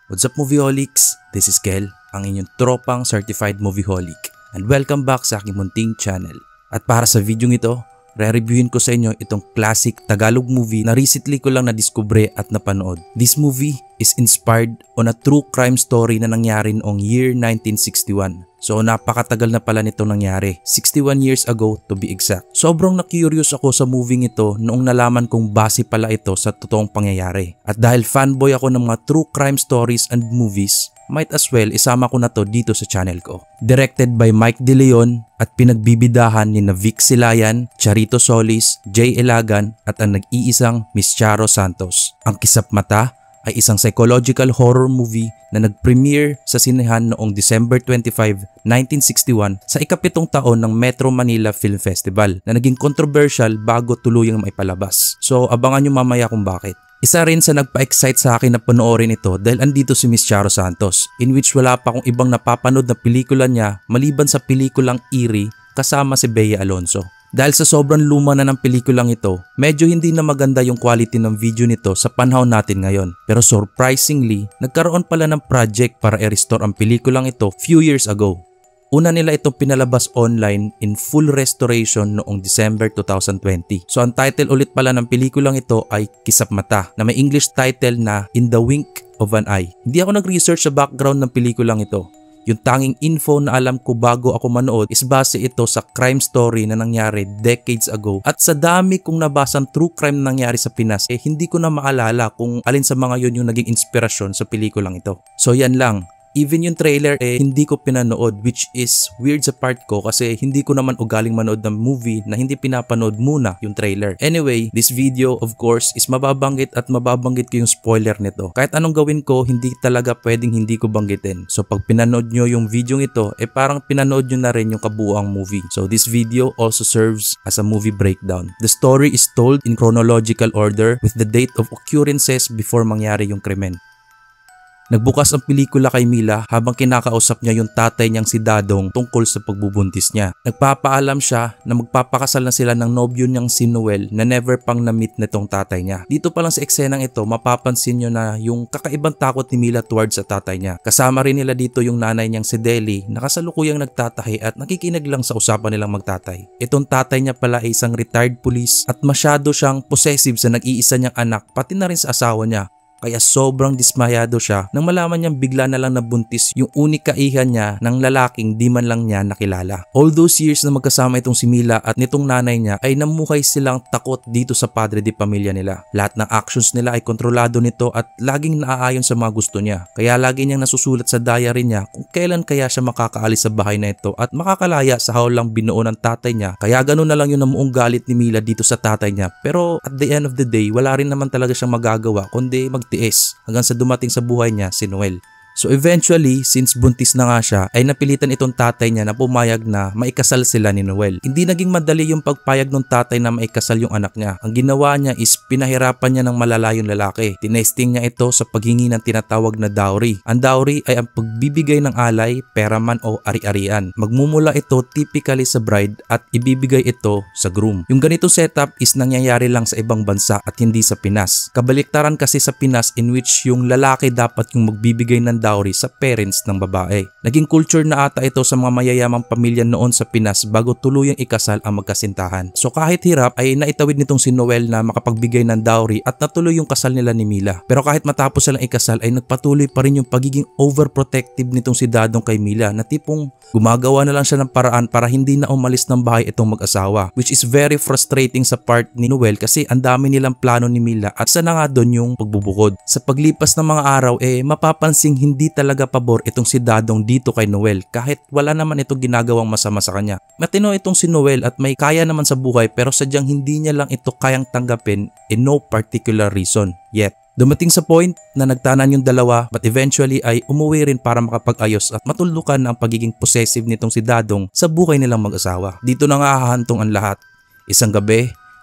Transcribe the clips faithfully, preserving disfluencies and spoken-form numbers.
What's up movieholics? This is Kel, ang inyong tropang certified movieholic, and welcome back sa aking munting channel. At para sa video ito, re-reviewin ko sa inyo itong classic Tagalog movie na recently ko lang nadiskubre at napanood. This movie is inspired on a true crime story na nangyari noong year nineteen sixty-one. So napakatagal na pala nito nangyari, sixty-one years ago to be exact. Sobrang na-curious ako sa movie ito noong nalaman kong base pala ito sa totoong pangyayari. At dahil fanboy ako ng mga true crime stories and movies, might as well isama ko na to dito sa channel ko. Directed by Mike De Leon at pinagbibidahan ni na Vic Silayan, Charito Solis, Jay Elagan at ang nag-iisang Miss Charo Santos. Ang Kisapmata ay isang psychological horror movie na nag-premiere sa sinehan noong December twenty-fifth, nineteen sixty-one sa ikapitong taon ng Metro Manila Film Festival na naging controversial bago tuluyang maipalabas. So abangan nyo mamaya kung bakit. Isa rin sa nagpa-excite sa akin na panoorin ito dahil andito si Miss Charo Santos, in which wala pa akong ibang napapanood na pelikula niya maliban sa pelikulang Eerie kasama si Bea Alonzo. Dahil sa sobrang luma na ng pelikulang ito, medyo hindi na maganda yung quality ng video nito sa panahon natin ngayon. Pero surprisingly, nagkaroon pala ng project para i-restore ang pelikulang ito few years ago. Una nila itong pinalabas online in full restoration noong December two thousand twenty. So ang title ulit pala ng pelikulang ito ay Kisapmata, na may English title na In the Wink of an Eye. Hindi ako nag-research sa background ng pelikulang ito. Yung tanging info na alam ko bago ako manood is base ito sa crime story na nangyari decades ago. At sa dami kong nabasang true crime na nangyari sa Pinas, eh hindi ko na maalala kung alin sa mga yun yung naging inspirasyon sa pelikulang ito. So yan lang. Even yung trailer eh hindi ko pinanood, which is weird sa part ko kasi hindi ko naman ugaling manood ng movie na hindi pinapanood muna yung trailer. Anyway, this video of course is mababanggit at mababanggit ko yung spoiler nito. Kahit anong gawin ko, hindi talaga pwedeng hindi ko banggitin. So pag pinanood nyo yung video ito, eh parang pinanood nyo na rin yung kabuuang movie. So this video also serves as a movie breakdown. The story is told in chronological order with the date of occurrences before mangyari yung krimen. Nagbukas ang pelikula kay Mila habang kinakausap niya yung tatay niyang si Dadong tungkol sa pagbubuntis niya. Nagpapaalam siya na magpapakasal na sila ng nobyo niyang si Noel na never pang na-meet nitong tatay niya. Dito pa lang sa eksenang ito, mapapansin niyo na yung kakaibang takot ni Mila towards sa tatay niya. Kasama rin nila dito yung nanay niyang si Deli na kasalukuyang nagtatahi at nakikinig lang sa usapan nilang magtatay. Itong tatay niya pala ay isang retired police at masyado siyang possessive sa nag-iisa niyang anak pati na rin sa asawa niya. Kaya sobrang dismayado siya nang malaman niyang bigla na lang nabuntis yung unika iha niya ng lalaking di man lang niya nakilala. All those years na magkasama itong si Mila at nitong nanay niya ay namuhay silang takot dito sa padre di pamilya nila. Lahat ng actions nila ay kontrolado nito at laging naaayon sa mga gusto niya. Kaya lagi niyang nasusulat sa diary niya kung kailan kaya siya makakaalis sa bahay na ito at makakalaya sa hawlang binuo ng tatay niya. Kaya ganun na lang yung namuong galit ni Mila dito sa tatay niya. Pero at the end of the day, wala rin naman talaga siyang magagawa kundi mag tiis hanggang sa dumating sa buhay niya si Noel. So eventually, since buntis na nga siya, ay napilitan itong tatay niya na pumayag na maikasal sila ni Noel. Hindi naging madali yung pagpayag ng tatay na maikasal yung anak niya. Ang ginawa niya is pinahirapan niya ng malala yung lalaki. Tinesting niya ito sa paghingi ng tinatawag na dowry. Ang dowry ay ang pagbibigay ng alay, pera man o ari-arian. Magmumula ito typically sa bride at ibibigay ito sa groom. Yung ganitong setup is nangyayari lang sa ibang bansa at hindi sa Pinas. Kabaliktaran kasi sa Pinas in which yung lalaki dapat yung magbibigay ng dowry sa parents ng babae. Naging culture na ata ito sa mga mayayamang pamilya noon sa Pinas bago tuluyang ikasal ang magkasintahan. So kahit hirap ay naitawid nitong si Noel na makapagbigay ng dowry at natuloy yung kasal nila ni Mila. Pero kahit matapos silang ikasal ay nagpatuloy pa rin yung pagiging overprotective nitong si Dadong kay Mila na tipong gumagawa na lang siya ng paraan para hindi na umalis ng bahay itong mag-asawa, which is very frustrating sa part ni Noel kasi ang dami nilang plano ni Mila at isa na nga doon yung pagbubukod. Sa paglipas ng mga araw eh mapapansing hindi talaga pabor itong si Dadong dito kay Noel kahit wala naman itong ginagawang masama sa kanya. Matino itong si Noel at may kaya naman sa buhay pero sadyang hindi niya lang ito kayang tanggapin in no particular reason yet. Dumating sa point na nagtanan yung dalawa but eventually ay umuwi rin para makapag-ayos at matuldukan ang pagiging possessive nitong si Dadong sa buhay nilang mag-asawa. Dito na nga hahantong ang lahat. Isang gabi,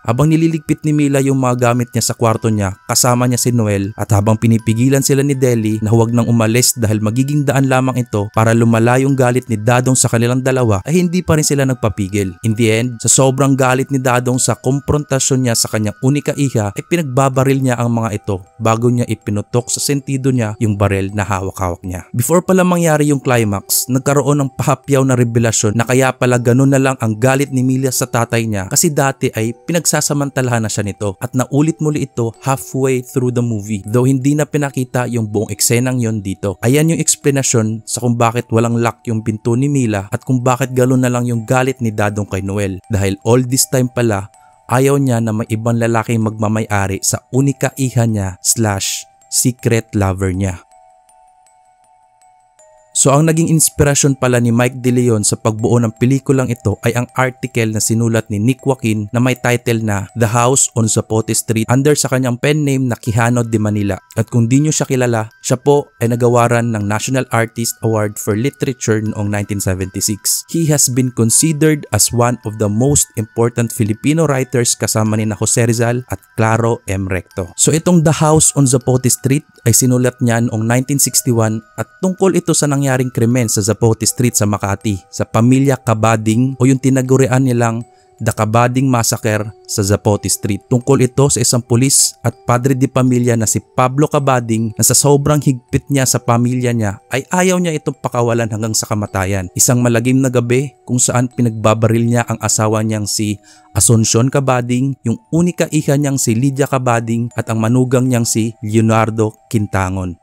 Habang nililigpit ni Mila yung mga gamit niya sa kwarto niya, kasama niya si Noel, at habang pinipigilan sila ni Deli na huwag nang umalis dahil magiging daan lamang ito para lumala yung galit ni Dadong sa kanilang dalawa, ay hindi pa rin sila nagpapigil. In the end, sa sobrang galit ni Dadong sa komprontasyon niya sa kanyang unika iha, ay pinagbabaril niya ang mga ito bago niya ipinutok sa sentido niya yung baril na hawak-hawak niya. Before pala mangyari yung climax, nagkaroon ng pahapyaw na revelasyon na kaya pala ganun na lang ang galit ni Mila sa tatay niya kasi dati ay pinagsasamantalahan na siya nito at naulit muli ito halfway through the movie, though hindi na pinakita yung buong eksenang yon dito. Ayan yung explanation sa kung bakit walang lock yung pinto ni Mila at kung bakit gano'n na lang yung galit ni Dadong kay Noel, dahil all this time pala ayaw niya na may ibang lalaking magmamay-ari sa unika iha niya slash secret lover niya. So ang naging inspirasyon pala ni Mike De Leon sa pagbuo ng pelikulang ito ay ang article na sinulat ni Nick Joaquin na may title na The House on Zapote Street under sa kanyang pen name na Quijano de Manila. At kung di nyo siya kilala, siya po ay nagawaran ng National Artist Award for Literature noong nineteen seventy-six. He has been considered as one of the most important Filipino writers kasama ni na Jose Rizal at Claro M. Recto. So itong The House on Zapote Street ay sinulat niya noong nineteen sixty-one at tungkol ito sa nangyaring krimen sa Zapote Street sa Makati sa pamilya Cabading o yung tinagurian nilang The Cabading Massacre sa Zapote Street. Tungkol ito sa isang pulis at padre de pamilya na si Pablo Cabading na sa sobrang higpit niya sa pamilya niya ay ayaw niya itong pakawalan hanggang sa kamatayan. Isang malagim na gabi kung saan pinagbabaril niya ang asawa niyang si Asuncion Cabading, yung unika iha niyang si Lydia Cabading at ang manugang niyang si Leonardo Quintangon.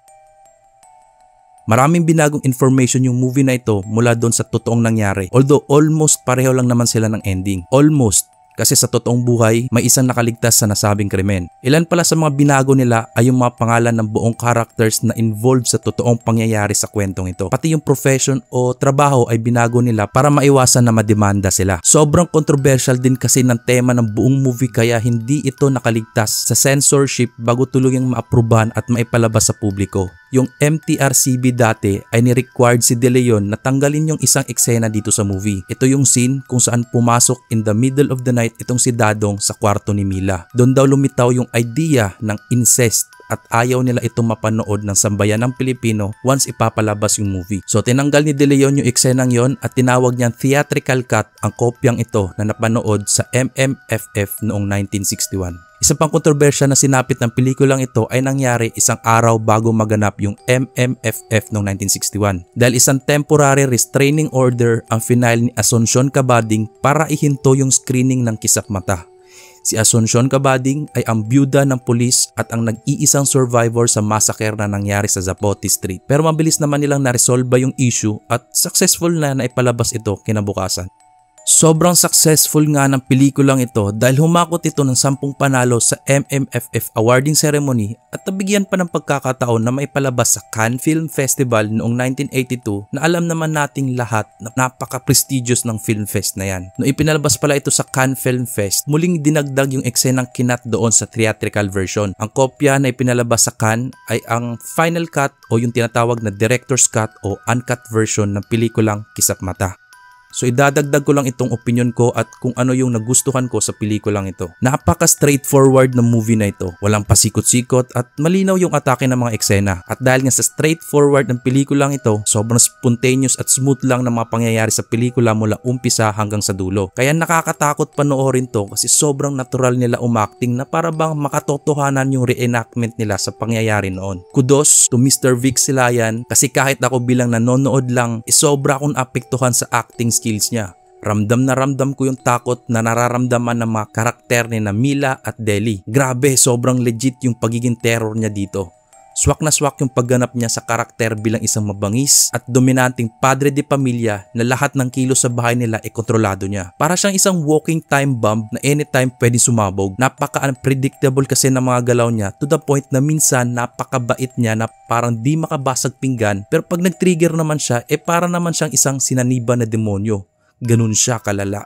Maraming binagong information yung movie na ito mula doon sa totoong nangyari. Although almost pareho lang naman sila ng ending. Almost. Kasi sa totoong buhay, may isang nakaligtas sa nasabing krimen. Ilan pala sa mga binago nila ay yung mga pangalan ng buong characters na involved sa totoong pangyayari sa kwentong ito. Pati yung profession o trabaho ay binago nila para maiwasan na mademanda sila. Sobrang controversial din kasi ng tema ng buong movie kaya hindi ito nakaligtas sa censorship bago tuluyang maaprubahan at maipalabas sa publiko. Yung M T R C B dati ay ni-required si De Leon na tanggalin yung isang eksena dito sa movie. Ito yung scene kung saan pumasok in the middle of the night itong si Dadong sa kwarto ni Mila. Doon daw lumitaw yung idea ng incest at ayaw nila itong mapanood ng sambayan ng Pilipino once ipapalabas yung movie. So tinanggal ni De Leon yung eksenang yon at tinawag niyang theatrical cut ang kopyang ito na napanood sa M M F F noong nineteen sixty-one. Isa pang kontrobersya na sinapit ng pelikulang ito ay nangyari isang araw bago maganap yung M M F F noong nineteen sixty-one. Dahil isang temporary restraining order ang final ni Asuncion Cabading para ihinto yung screening ng Kisapmata. Si Asuncion Cabading ay ang byuda ng pulis at ang nag-iisang survivor sa massacre na nangyari sa Zapote Street. Pero mabilis naman nilang naresolba yung issue at successful na naipalabas ito kinabukasan. Sobrang successful nga ng pelikulang ito dahil humakot ito ng sampung panalo sa M M F F awarding ceremony at nabigyan pa ng pagkakataon na maipalabas sa Cannes Film Festival noong nineteen eighty-two na alam naman nating lahat na napaka-prestigious ng film fest na yan. Noong ipinalabas pala ito sa Cannes Film Fest, muling dinagdag yung eksenang kinat doon sa theatrical version. Ang kopya na ipinalabas sa Cannes ay ang final cut o yung tinatawag na director's cut o uncut version ng pelikulang Kisapmata. So idadagdag ko lang itong opinion ko at kung ano yung nagustuhan ko sa pelikulang ito. Napaka-straightforward na movie na ito. Walang pasikot-sikot at malinaw yung atake ng mga eksena. At dahil nga sa straightforward ng pelikulang ito, sobrang spontaneous at smooth lang ng mga pangyayari sa pelikula mula umpisa hanggang sa dulo. Kaya nakakatakot panoorin to kasi sobrang natural nila umacting na para bang makatotohanan yung reenactment nila sa pangyayari noon. Kudos to Mister Vic Silayan kasi kahit ako bilang nanonood lang, isobra akong apektuhan sa acting skills niya. Ramdam na ramdam ko yung takot na nararamdaman ng mga karakter ni na Mila at Deli. Grabe, sobrang legit yung pagiging terror niya dito. Swak na swak yung pagganap niya sa karakter bilang isang mabangis at dominanting padre de pamilya na lahat ng kilos sa bahay nila ay kontrolado niya. Para siyang isang walking time bomb na anytime pwede sumabog. Napaka-unpredictable kasi ng mga galaw niya to the point na minsan napakabait niya na parang di makabasag pinggan pero pag nag-trigger naman siya, eh para naman siyang isang sinaniba na demonyo. Ganun siya kalala.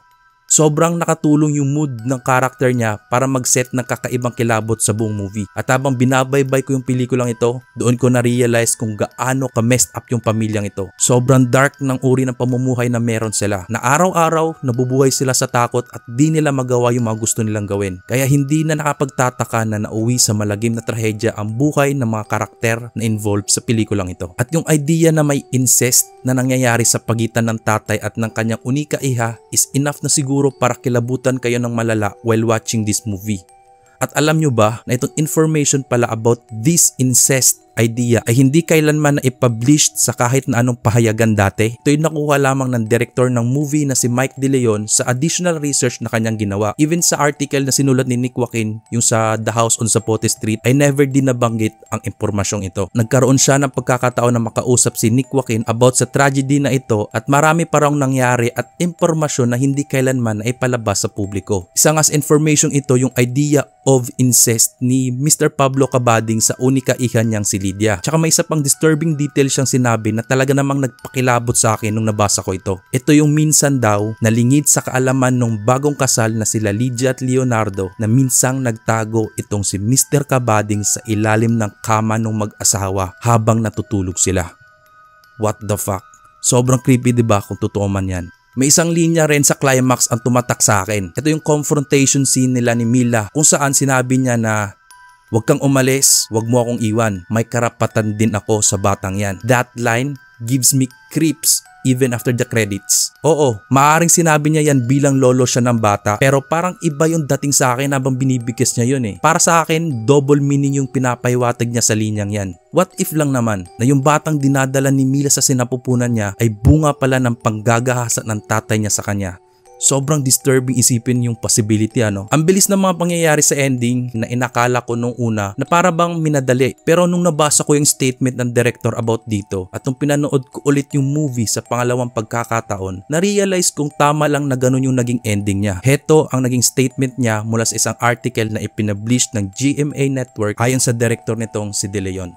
Sobrang nakatulong yung mood ng karakter niya para mag-set ng kakaibang kilabot sa buong movie. At habang binabaybay ko yung pelikulang ito, doon ko na-realize kung gaano ka-messed up yung pamilyang ito. Sobrang dark ng uri ng pamumuhay na meron sila. Na araw-araw, nabubuhay sila sa takot at di nila magawa yung mga gusto nilang gawin. Kaya hindi na nakapagtataka na nauwi sa malagim na trahedya ang buhay ng mga karakter na involved sa pelikulang ito. At yung idea na may incest na nangyayari sa pagitan ng tatay at ng kanyang unika iha is enough na siguro para kilabutan kayo ng malala while watching this movie. At alam nyo ba na itong information pala about this incest idea ay hindi kailanman na i-published sa kahit na anong pahayagan dati? Ito yung nakuha lamang ng director ng movie na si Mike De Leon sa additional research na kanyang ginawa. Even sa article na sinulat ni Nick Joaquin, yung sa The House on Zapote Street, ay never din nabanggit ang impormasyong ito. Nagkaroon siya ng pagkakataon na makausap si Nick Joaquin about sa tragedy na ito at marami parang nangyari at impormasyon na hindi kailanman na ipalabas sa publiko. Isa nga sa information ito yung idea of incest ni Mister Pablo Cabading sa unika iha niyang si Lydia. Tsaka may isa pang disturbing detail siyang sinabi na talaga namang nagpakilabot sa akin nung nabasa ko ito. Ito yung minsan daw na lingid sa kaalaman nung bagong kasal na sila Lydia at Leonardo na minsang nagtago itong si Mister Cabading sa ilalim ng kama ng mag-asawa habang natutulog sila. What the fuck? Sobrang creepy diba kung totoo man yan? May isang linya rin sa climax ang tumatak sa akin. Ito yung confrontation scene nila ni Mila kung saan sinabi niya na "Huwag kang umalis, huwag mo akong iwan. May karapatan din ako sa batang yan." That line gives me creeps even after the credits. Oo, maaaring sinabi niya yan bilang lolo siya ng bata, pero parang iba yung dating sa akin habang binibigkas niya yun eh. Para sa akin, double meaning yung pinapahiwatag niya sa linyang yan. What if lang naman na yung batang dinadala ni Mila sa sinapupunan niya ay bunga pala ng panggagahasa ng tatay niya sa kanya? Sobrang disturbing isipin yung possibility ano. Ang bilis ng mga pangyayari sa ending na inakala ko nung una na para bang minadali. Pero nung nabasa ko yung statement ng director about dito at nung pinanood ko ulit yung movie sa pangalawang pagkakataon, na-realize kong tama lang na ganun yung naging ending niya. Heto ang naging statement niya mula sa isang article na ipinablish ng G M A Network ayon sa director nitong si De Leon.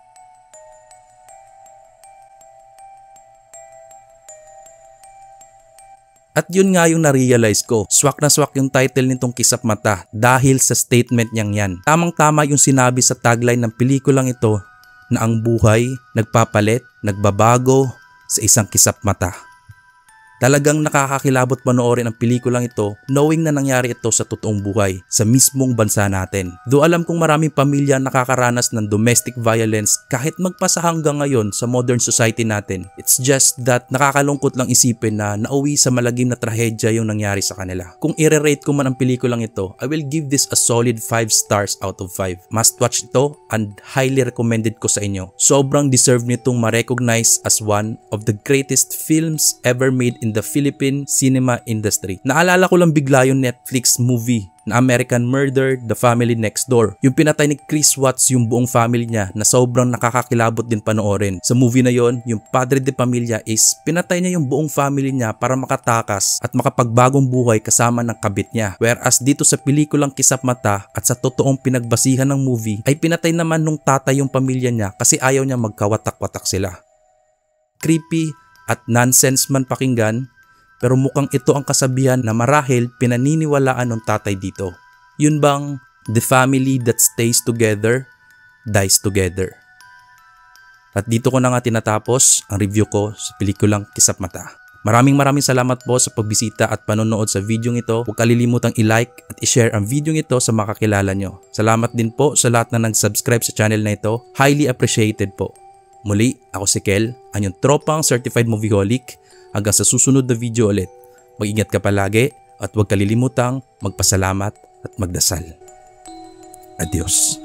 At yun nga yung na-realize ko, swak na swak yung title nitong Kisapmata dahil sa statement niyang yan. Tamang-tama yung sinabi sa tagline ng pelikulang ito na ang buhay nagpapalit, nagbabago sa isang kisapmata. Talagang nakakakilabot panoorin ang pelikulang ito knowing na nangyari ito sa totoong buhay sa mismong bansa natin. Though alam kong maraming pamilya nakakaranas ng domestic violence kahit magpasa hanggang ngayon sa modern society natin. It's just that nakakalungkot lang isipin na nauwi sa malagim na trahedya yung nangyari sa kanila. Kung i-rate ko man ang pelikulang ito, I will give this a solid five stars out of five. Must watch ito and highly recommended ko sa inyo. Sobrang deserve nitong ma-recognize as one of the greatest films ever made in the Philippine cinema industry. Naalala ko lang bigla yung Netflix movie na American Murder, The Family Next Door. Yung pinatay ni Chris Watts yung buong family niya na sobrang nakakakilabot din panoorin. Sa movie na yon, yung padre de pamilya is pinatay niya yung buong family niya para makatakas at makapagbagong buhay kasama ng kabit niya. Whereas dito sa pelikulang Kisapmata at sa totoong pinagbasihan ng movie ay pinatay naman nung tatay yung pamilya niya kasi ayaw niya magkawatak-watak sila. Creepy at nonsense man pakinggan, pero mukhang ito ang kasabihan na marahil pinaniniwalaan ng tatay dito. Yun bang the family that stays together dies together. At dito ko na nga tinatapos ang review ko sa pelikulang Kisapmata. Maraming maraming salamat po sa pagbisita at panonood sa video ito. Huwag kalilimutang i-like at i-share ang video ito sa mga kakilala nyo. Salamat din po sa lahat na nag-subscribe sa channel na ito. Highly appreciated po. Muli, ako si Kel, ang iyong tropang certified movieholic. Hanggang sa susunod na video ulit. Mag-ingat ka palagi at huwag kalilimutang magpasalamat at magdasal. Adios.